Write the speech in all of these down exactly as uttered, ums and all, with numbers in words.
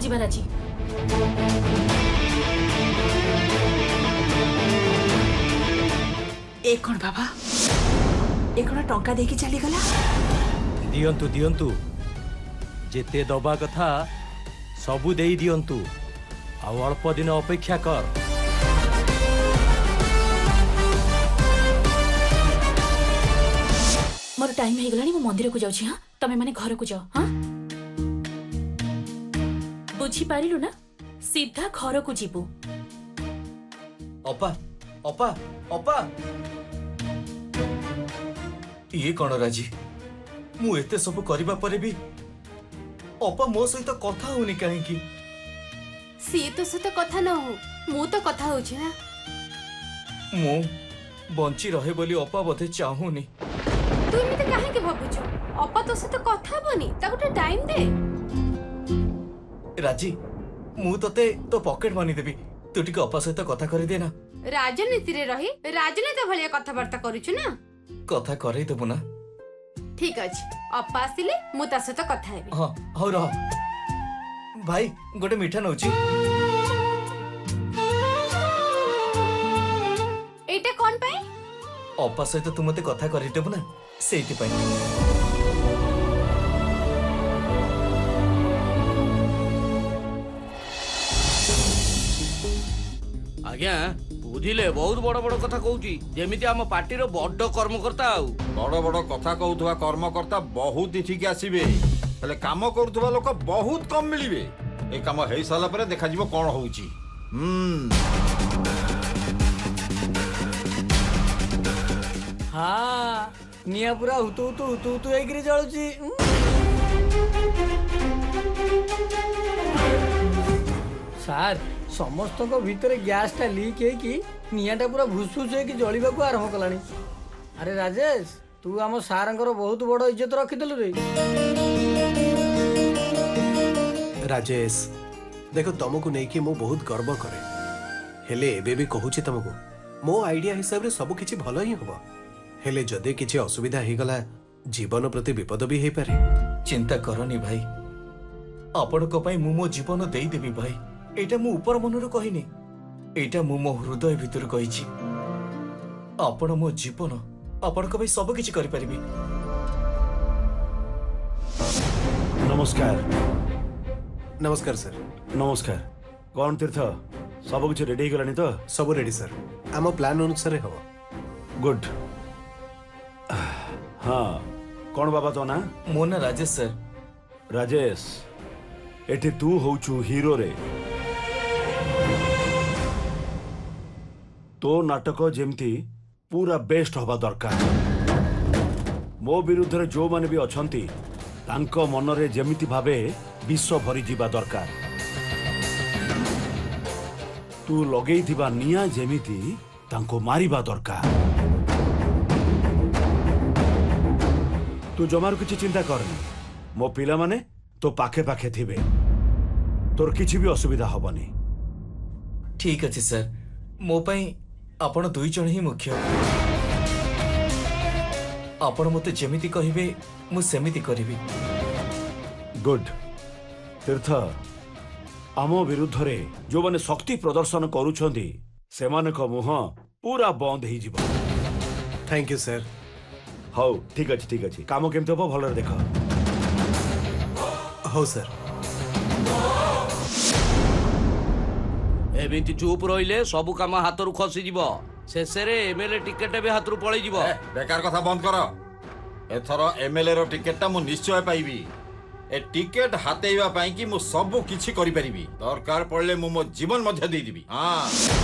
जीवा राजी। ए कौन बाबा ए कौन टंका देकी चली गला? दियंतु दियंतु जेते दबा कथा सबु देई दियंतु आ अल्प दिन अपेक्षा कर। मोर टाइम हे गलानी मो मंदिर को जाउछी। हां तमे माने घर को जाओ। हां बुझी पारिलु ना सीधा घर को जीवु। अपा अपा अपा ये कौन राजी मु एते सब करबा परे भी अपा मो सहित कथा होनी काहे की? सी तो सहित कथा न हो मु तो कथा होछि ना। मु बंची रहे बोली अपा बधे चाहूनी। तू इमिते काहे के भाबुछ? अपा तो सहित कथा बनी ता गोटे टाइम दे। राजी मु तते तो पॉकेट मनी देबी तू टिके अपा सहित कथा करि दे ना। राजनीति रे रही राजनीति भलिया कथा वार्ता करूछु ना। कथा करई देबु ना? ठीक अछि अपा आसिले मु ता सहित कथा हेबी। हां हो रह भाई गोटे मीठा नउची। एटा कोन पई? अपा सहित तू मते कथा करि देबु ना सेति पई। आज्ञा बुझिले बहुत बड़ बड़ कथा कहूची जेमिति आम पार्टी रो बड़ कर्मकर्ता आउ बड़ बड़ कथा कहउथवा कर्मकर्ता बहुत इठिक आसीबे हेले काम करूथवा लोक बहुत कम मिलिबे। ए काम हेई साला परे देखा जिवो कोन होउची। हम्म हाँ निया पूरा हुतु हुतु हुतु हुतु एग्री जळुची। सार समस्त को भीतर गैस टा लीक है कि नियाटा पूरा भुसभुस है कि जलिबा को आरंभ कलानी। अरे राजेश तू आम सारंकर बहुत बड़ इज्जत रखिदेलु रे। राजेश देखो तुमको नहीं कि मु बहुत गर्व करे हेले एबे भी कहूची तुमको मो आइडिया हिसाब रे सब किछि भलो ही होबो हेले जदे किछि असुविधा हे गला जीवन प्रति विपद भी हे पारे। चिंता करनी भाई आपण को पई मु मो जीवन देई देबी भाई। एटा मु ऊपर मनरु कहिनी एटा मु मो हृदय भितर कहिछि। आपण मो जीवन आपण को पई सब किछि करि परिबी। नमस्कार। नमस्कार सर। नमस्कार। कौन तीर्थ सब कुछ रेडी गलानी तो? सब रेडी सर आम प्लान अनुसार हो। गुड। हाँ कौन बाबा तो ना? मो ना राजेश सर। राजेश एठी तू होचु हीरो रे। तो नाटक जेमती पूरा बेस्ट हवा दरकार। मो विरुद्ध रे जो माने भी अछंती तांको मन रे जेमिति भाबे विश्व भरी जीवा दरकार। तू लगेई थिबा निया जेमिति तांको मारिबा दरकार। तू जमार किछि चिंता करनी मो पिला माने तो पाखे पाखे थिबे तोर किछि भी असुविधा हबनी। ठीक अछि सर मो पई आपण दुई जण ही मुख्य। आपण मते जेमिति कहिबे मु सेमिति करिबी। गुड। तीर्थ आम विरुद्ध रे जो माने शक्ति प्रदर्शन करूछंदी से माने को मुह पूरा बंद ही जीव। Thank you sir. हौ ठीक अछि ठीक अछि काम केमते हो भलरे देख। हो सर। एमिति चुप रहिले सब काम हातरू खसी जीव शेषे रे एमएलए टिकेट भी हातरू पळै जीव। बेकार कथा बंद कर। एथर एमएलए रो टिकेट ता मु निश्चय पाइबी। ए टिकेट हातेइबा पई कि मु सब किछि करि परिबी दरकार पड़ले मु मो जीवन मध्य दे दिबी। हां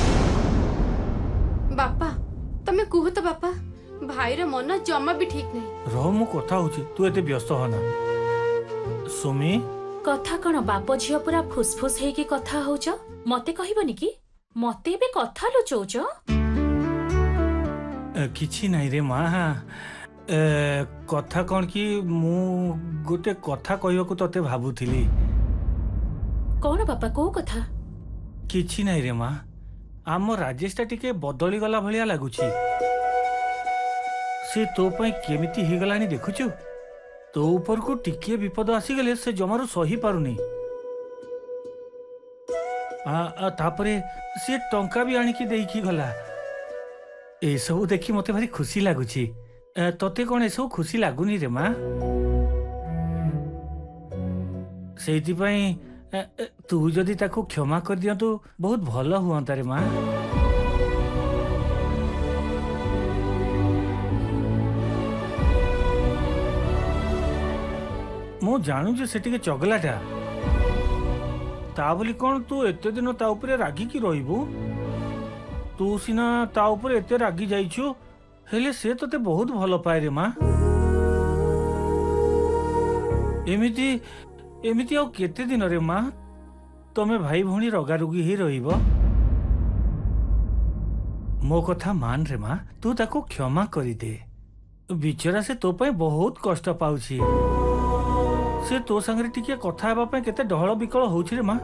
बापा तमे कुह तो बापा भाई रो मन जमा भी ठीक नहीं। रह मु कथा होची तू एते व्यस्त होना। सुमी कथा कण बाप झियो पूरा फुसफुस हे की कथा होच मते कहबनी कि मते बे कथा लुचौच? किछि नाही रे मां। ए, कथा कौन कि मु गोटे कथा कहबाकू तते भाबुथिली। कौन बापा को कथा? किछि नाही रे मां आम राजेश टा टिके बदली गला भलिया लागुछि। से तो पई केमिति ही गलानी देखुछु तो ऊपर को टिके विपद आसी गले से जमारो सही पारुनी। आ, आ, तापरे सी टंका भी आनिकी देइकी गला ए सब देखी मते भारी खुशी लागुची आ, तते कोन ए सब खुशी लागुनी रे माँ सेति पई आ, आ, तू जदी ताको क्षमा कर दिया तो बहुत भलो हुआंता रे माँ मु जानू जे सेटिके चगलाटा ता बोली कौन तू एते दिन ता उपरे रागी की रहिबू तू सिना ता उपरे एते रागी जाइछु हेले से तते बहुत भलो पाए रे माँ एमिति एमिति आ केते दिन रे माँ तमे भाई भौणी रगारुगी ही रहिबो मो कथा मान रे माँ तू ताको क्षमा करी दे बिचरा से तो पे बहुत कष्ट पाउछि से तो संगे टिके कथा हेबा पे केते डहळ बिकळ होउछि रे माँ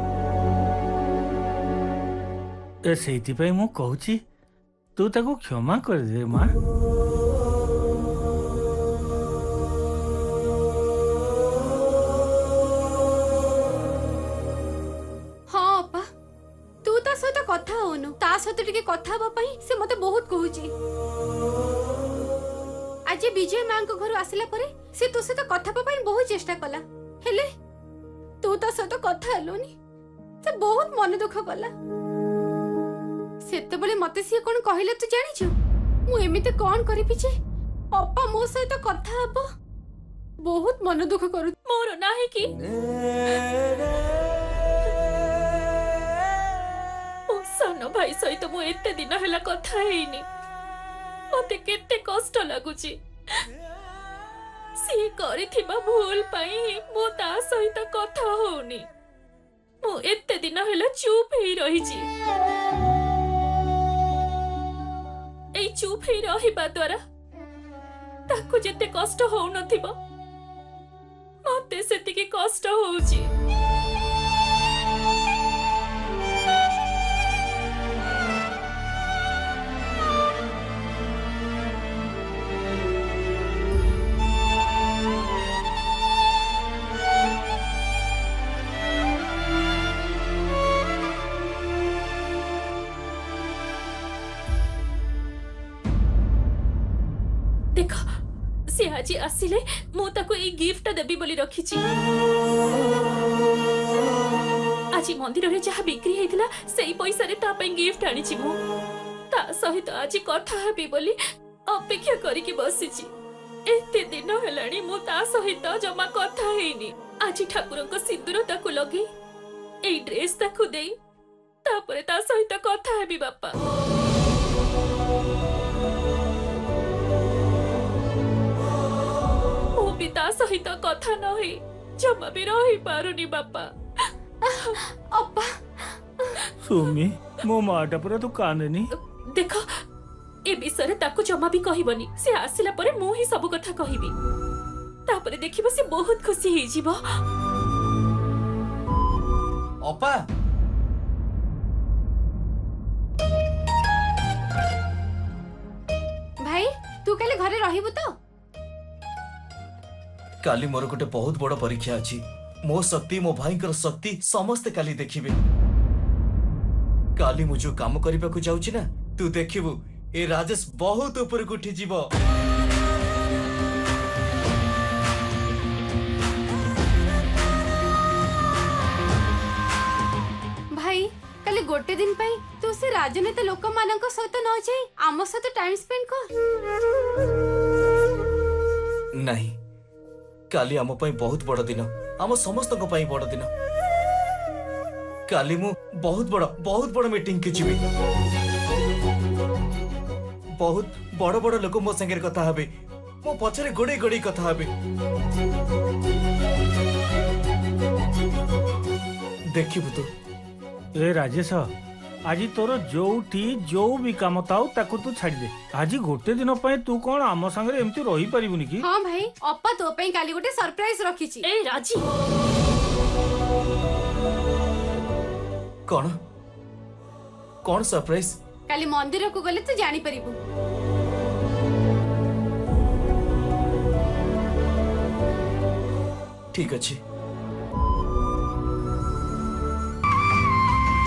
ए सेति पे मु कहूछि तू ताको क्षमा कर दे माँ हाँ अपा तू ता सहित कथा होनु ता सहित टिके कथा हेबा पई से मते बहुत कहूची आज विजय मां को घर आसिला परे से तो सहित कथा हेबा पई बहुत चेष्टा कला हेले तू ता सहित कथा हेलोनी से बहुत मन दुख कला सेते बले मते से कोन कहिले तू जानिछु मु एमिते कोन करिपि जे अपा मो सहित कथा हेबो बहुत मन दुख करू मोर नाही कि ओ सानो भाई सहित मु एते दिन हला कथा हेइनी मते केते कष्ट लागुची सी करिथिबा भूल पाई मो ता सहित कथा होनी मु एते दिन हला चुप हेइ रहिची एई चुप हेइ रहिबा द्वारा ताको जेते कष्ट होउ नथिबो मते सेतिके कष्ट होउची देख से आज आसिले मु ताको ए गिफ्ट देबी बोली रखिची आज मंदिर रे जहा बिक्री हेतिला सेई पैसा रे ता पई गिफ्ट आनिची मु ता सहित आज कथा हेबी बोली अपेक्षा करी की बसिची एते दिन हेलाणी मु ता सहित जमा कथा हेनी आज ठाकुर को सिंदूर ताको लगी ए ड्रेस ताको देई तापरे ता सहित कथा हेबी बापा पिता सहित कथा नही जमा भी रही पारुनी बापा अपा सुमी मो माटा पूरा तू कांदेनी देख ए विषय ताको जमा भी कहबनी से आसिला परे मु ही सब कथा कहबी तापरे देखिबो से बहुत खुशी हे जीवो अपा भाई तू काले घरे रहिबु तो काली मोर गोटे बहुत बड़ परीक्षा अछि मो शक्ति मो भाईकर शक्ति समस्त काली देखिबे काली मु जो काम करिबा को जाउछि ना तू देखिबु ए राजेश बहुत ऊपर को उठी जीवो भाई काले गोटे दिन पई तू से राजनीति लोक मानक सहित न जाई आम सहित टाइम स्पेंड कर नहीं काली आम पई बहुत बड़ दिन आम समस्त को पई बड़ दिन काली मु बहुत बड़ बहुत बड़ मीटिंग के जीवी बहुत बड़ बड़ लोक मो संगे कथा हबे मो पछरे गोडे गोडे कथा हबे देखिबु तो ए राजेश आज तोर जोठी जो भी काम ताऊ ताको तू छाड़ी दे आज गोटे दिन पय तू कोन आम संगे एमती रही परिबुनी की हां भाई अप्पा तो पई काली गोटे सरप्राइज रखिची ए राजी कौन कौन सरप्राइज काली मंदिर को गले तू जानी परिबु ठीक अछि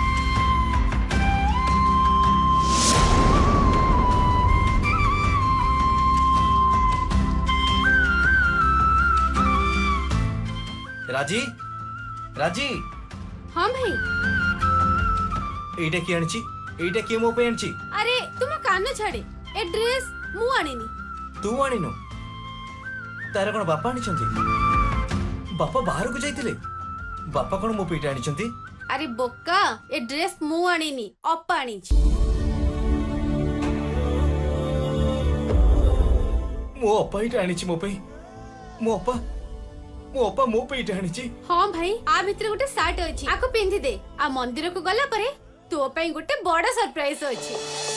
राजी राजी हाँ भाई एटा किए आनी एटा किए मो पे आनी अरे तुम कान छाड़े ए ड्रेस मु आनिनी तू आनिनु तार कौन बापा आनी बापा बाहर को जाइतिले बापा कौन मो पेटे आनी अरे बोका ए ड्रेस मु आनिनी अप्पा आनी छी मो अपा इटा आनी मो पे मो अपा मो अपा मो पे इटा आनी हाँ भाई आ भितर गोटे सार्ट अछि आको पिंधि दे आ मंदिर को गला परे तो पे गोटे बड़ा सरप्राइज अछि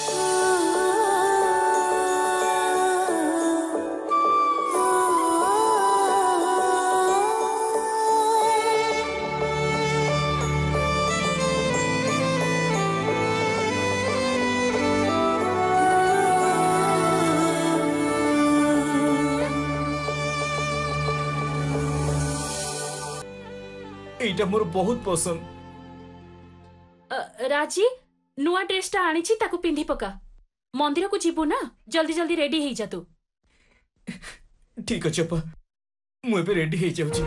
एटा मोर बहुत पसंद अ, राजी नुआ ड्रेसटा आनिछि ताकू पिंधि पका मंदिर को जीवु ना जल्दी जल्दी रेडी हेइ जा तू ठीक अछि अपा मु एबे रेडी हेइ जाउछि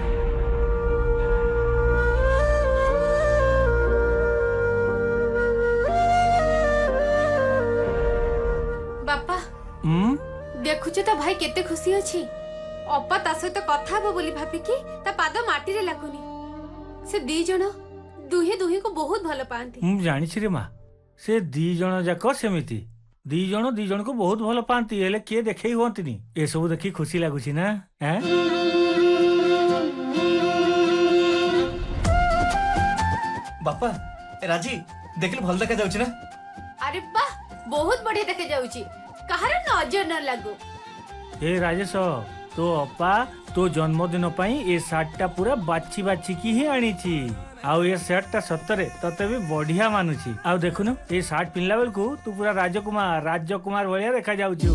बापा हम्म देखुछ तो भाई केते खुशी अछि अपा ता सहित कथा हबो बोली भाबी कि ता पाद माटी रे लागुनी से दी जण दुहे दुहे को बहुत भल पांती ମୁଁ ଜାଣିଛି ରେ ମା ସେ ଦି ଜଣ ଯାକ ସେମିତି ଦି ଜଣ ଦି ଜଣକୁ ବହୁତ ଭଲ ପାଆନ୍ତି ହେଲେ କିଏ ଦେଖେଇ ହୁଅନ୍ତିନି ଏସବୁ ଦେଖି ଖୁସି ଲାଗୁଛି ନା ଆଁ? बापा राजी देखिल भल देखा जाउछि ना अरे वाह बहुत बढ़िया देखे जाउची कहार नजर न लागू ए राजेश तो अपा तो जन्मदिन ପାଇଁ ए ସାର୍ଟ ଟା ପୁରା ବାଛି ବାଛି କି ହିଁ ଆଣିଛି ଆଉ ଏ ସାର୍ଟ ଟା ସତରେ ତତେ ବି ବଢିଆ ମାନୁଛି ଆଉ ଦେଖୁନୁ ଏ ସାର୍ଟ ପିନ୍ଧିଲା ବେଳକୁ ତୁ ପୁରା ରାଜକୁମାର ରାଜକୁମାର ଭଳିଆ ଦେଖା ଯାଉଛୁ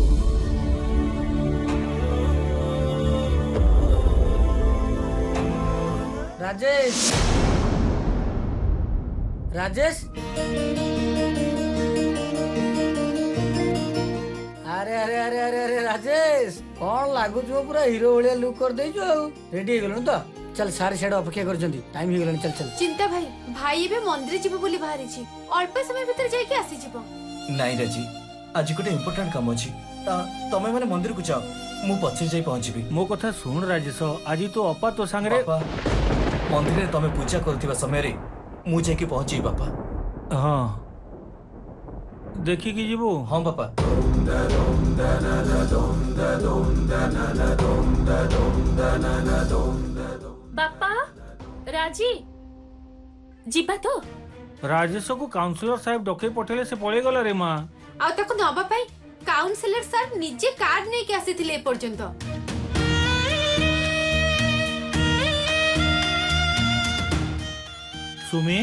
राजेश राजेश अरे अरे अरे अरे अरे राजेश कौन लागुच पूरा हीरो भाया लुक कर देइछु आ रेडी हो गलु तो चल सारे साइड अपेक्षा करछंती टाइम हो गलनि चल चल चिंता भाई भाई एबे मंदिर जीव बोली बाहरी छी अल्प समय भीतर जाई के आसी जीव नाइ राजी आज गोटे इंपोर्टेंट काम अछि तमे माने मंदिर को जाओ मु पछे जाई पहुंचबी मो कथा सुन राजेश आज तो अपा तो संगरे मंदिर रे तमे पूजा करथिबा समय रे मु जाई के पहुंची बापा हां देखि कि जीवो हां बापा बापा राजी जीबा तो राजेश को काउंसलर साहब डके पठेले से पळे गला रे मां आ तको नबा पाई काउंसलर सर निजे कार्ड नै के आसीथिले पर्यंत सुमी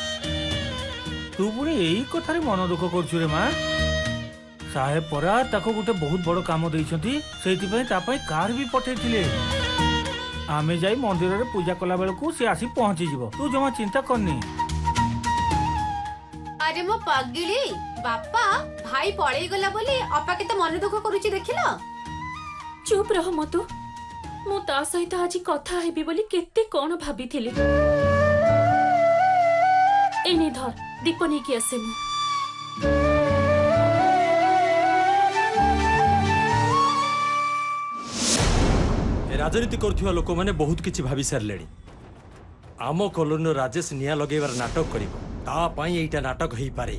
तू पुणी एई कथारे मन दुख करछु रे मां साहेब परा ताको गोटे बहुत बड़ काम देइछंती सेति पई ता पई कार भी पठेथिले आमे जाई मंदिर रे पूजा कला बेलकू से आसी पहुंची जिवो तू जमा चिंता करनी अरे मो पगिली बापा भाई पळे गला बोली अपा के त मन दुख करूची देखिलो चुप रह मतु मु ता सहित आज कथा हेबी बोली केते कोन भाबिथिली एने धर दीप नहीं की आसे मु राजनीति करुवा लोक मैंने बहुत किछि भाभी सारे आम कॉलोनी राजेश निया लगेबार नाटक करिवो एटा नाटक हो पारे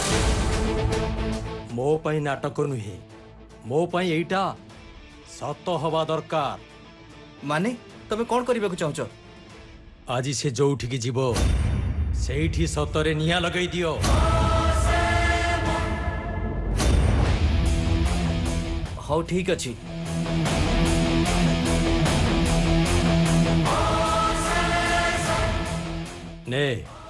मो पई नाटक नुहे मो पई एटा सत हवा दरकार माने तमे कोन करबा को चाहछो आज से जोठी की जीवो सेठी सतरे निया लगई दियो हाउ ठीक अछि ने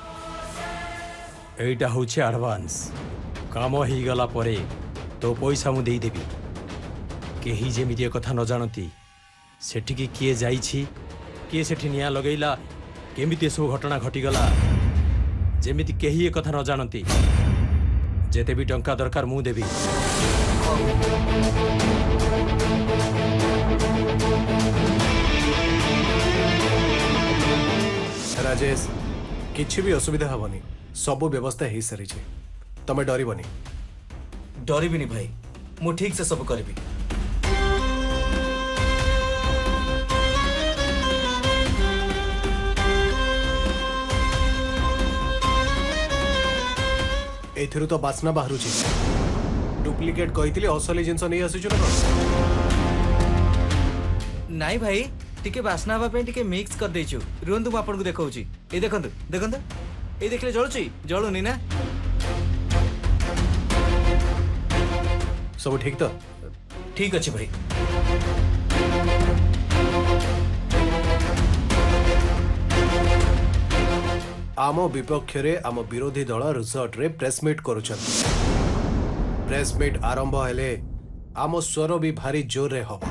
एटा होछि एडवांस काम ही गला परे तो पैसा मु देई देबी केही जेमिति कथा न जानती सेठी की किए जाईछि किए सेठी निया लगैला केमिति सब घटना घटी गला जेमिति केही ए कथा न जानती जेते भी टंका दरकार मु देबी राजेश किसी भी असुविधा हबनी सब व्यवस्था हो सारी तमें डरबनी डरबिनी भाई मु ठीक से सब करबी एथिरु तो बासना बाहर डुप्लिकेट कही असली जिनस नहीं आसुचु ना नाई भाई टिके बासना हवा पे टिके मिक्स कर देछु रुहंतु मु आपन को देखाउची ए देखंतु देखंतु ए देखले जळुची जळुनी ना सब ठीक तो ठीक अछि भाई आम विपक्ष रे आम विरोधी दल रिसोर्ट रे प्रेसमिट करुछन प्रेसमिट आरंभ हेले आम स्वर भी भारी जोर रे हबो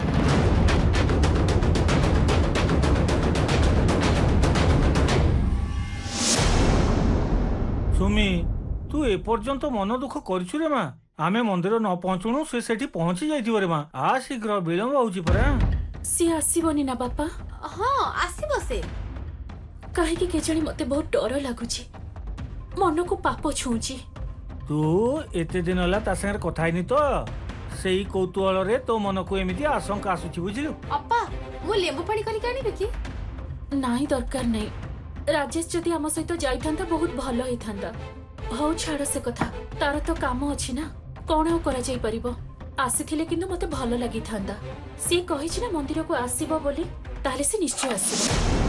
सुमी तू एपर्यंत मन दुख करछु रे मां आमे मंदिर न पहुंचुनु से सेठी पहुंची जाइथिबो रे मां आ शीघ्र विलंब होउची परा सी आसीबनी ना बापा हाँ आसीबो से काहे के केजणी मते बहुत डर लागुची मन को पाप छुची तू एते दिन होला ता संगे କଥା हैनी तो सेई कौतूहल रे तो मन को एमिति आशंका आसुची बुझिलु अप्पा मु लेंबू पानी करी कानी कि नाही दरकार नाही राजेश जदि आम सहित जाइथांता बहुत भलो हेथांता हौ छाड़ से कथा तार तो काम अछि ना कोन हो करा जाई परिबो आसीथिले किंतु मते भलो लागि थांदा सी कहि छि ना मंदिर को आसीबो बोली ताले से निश्चय आसीबो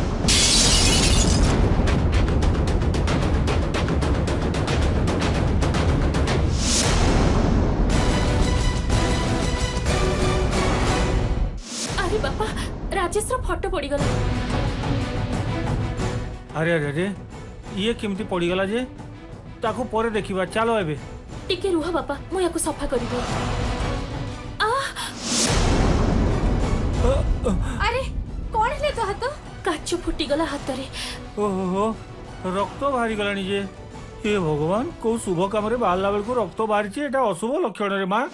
अरे बापा राजेश रो फोटो पड़ी गला अरे अरे अरे ये केमती पड़ी गला जे ताको परे देखिबा चलो एबे टिके रुह बापा मु याको सफा करिबो आ अरे कौन है तो हाथ काच फुटी गला हाथ रे ओहो रक्त बाहरी गलानी जे हे भगवान को शुभ काम रे बाहरला बेल को रक्त बाहरी छे एटा अशुभ लक्षण रे मां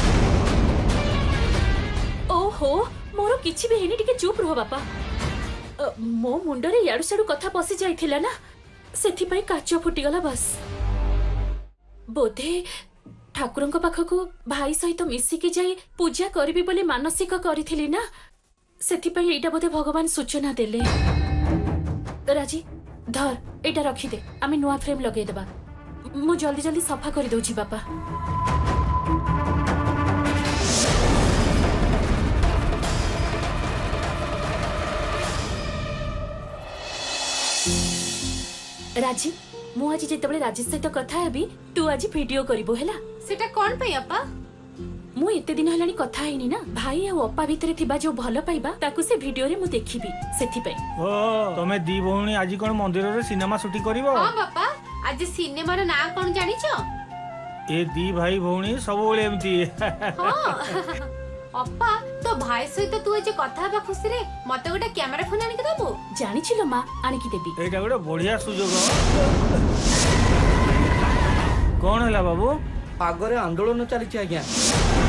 ओहो मोर किछि भी हेनी टिके चुप रह बापा अ, मो मुंडे याडू साडू कथा पसी जाइथिला ना सेथि पई काच फुटी गला बस बोधे ठाकुरंक पाखकु भाई सहित मिसिकी जाई पूजा करबी बोली मानसिक करिथिली ना सेथि पई एटा बोधे भगवान सूचना देले राजी धर एटा रखी दे आमे नुआ फ्रेम लगे देबा मु जल्दी जल्दी सफा कर दउची बापा राजी मु आज जेतबे राजेश सहित कथा हेबी तू आज वीडियो करिबो हैला सेटा कोन पई अपा मु एते दिन हलानी कथा हैनी ना भाई आ अपा भितरे थिबा जो भलो पाइबा ताकू से वीडियो रे मु देखिबी सेथि पई ओ तमे दी भौणी आज कोन मंदिर रे सिनेमा शूटिंग करिवो हां बापा आज सिनेमा रो ना कोन जानि छ ए दी भाई भौणी सब बेले एमती हां अपा तो भाई सहित तू जे कथा बा खुशी रे मते गोटा कैमरा फोन आनि के दबो जानि छिलो मां आनि की देबी एटा गोटे बढ़िया सुजोग कौन है बाबू आगरे आंदोलन चली आज्ञा